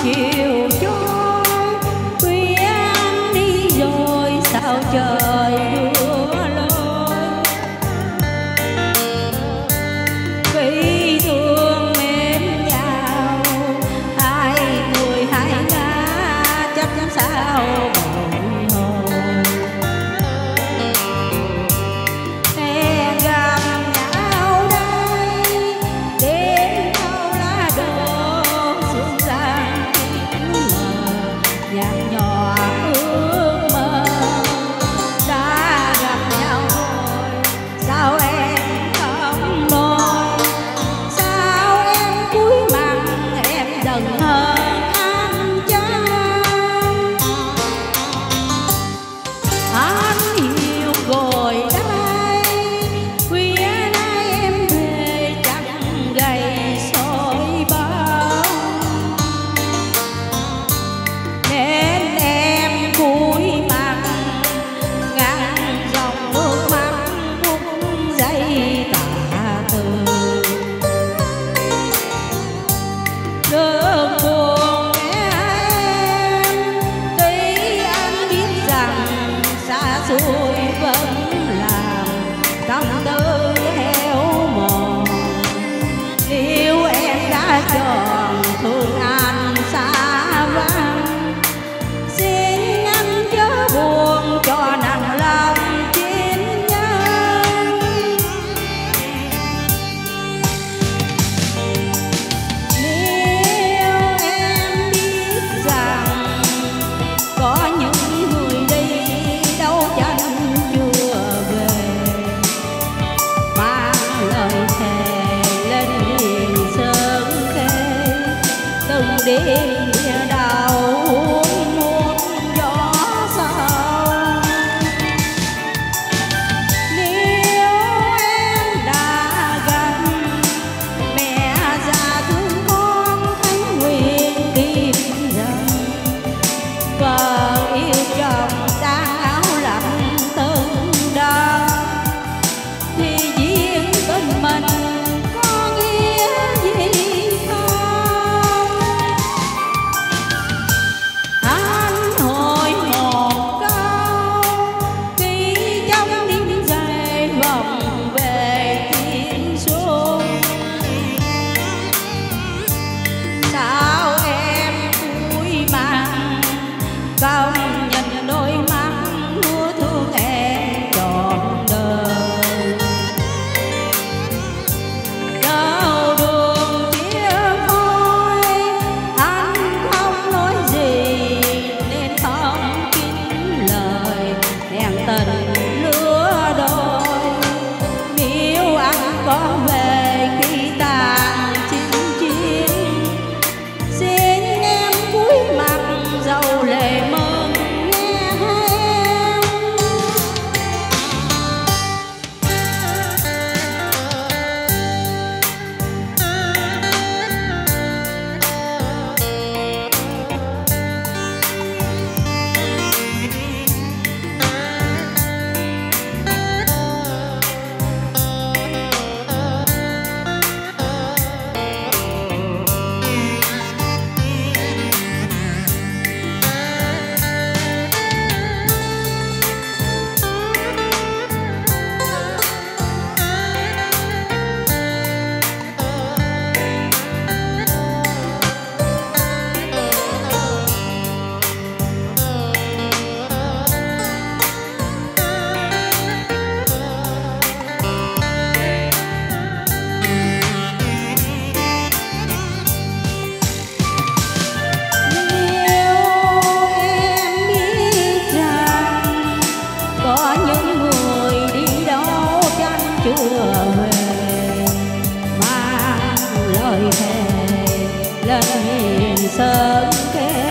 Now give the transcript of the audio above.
chiều trôi, khuya anh đi rồi sao trời đưa lối. Vì thương mến nhau hai người hai ngã, chắc sao bồi hồi. Hẹn gặp nhau đây đêm thâu lá đổ sương giăng kín mờ, nhạt nhòa ước mơ. Đã gặp nhau rồi sao em không nói, sao em cúi mặt em dần hơn anh chăng. Anh hiểu rồi đây, khuya nay em về chẳng gầy soi bóng, nên em cúi mặt ngăn dòng nước mắt phút giây tả từ. Đừng buồn nghe em, tuy anh biết rằng xa xôi vẫn làm tâm tư héo mòn. Nếu em đã chọn thương anh xa vắng, xin anh chớ buồn cho nặng lòng chiến nhân. Nếu em biết rằng có những người đi đâu chẳng chưa về, mang lời thề lên hiền sơn khê, từng đêm địa đau muôn gió sâu. Nếu em đã gần mẹ già thương con thánh nguyện tìm rằng, vợ yêu chồng đang áo lạnh từng đau, thì duyên bên mình có nghĩa gì không. Anh hỏi một câu khi trong đêm dài vòng về thiên xuân, sao em cúi mặt không nhìn đôi mắt nuối thương em trọn đời. Đâu đường chia phôi anh không nói gì, nên không kín lời hẹn tình lứa đôi. Nếu anh có về khi tàn chinh chiến, xin em cúi mặt dầu lệ mừng nghe em. Chưa về mang lời thề lên hiền sơn kê,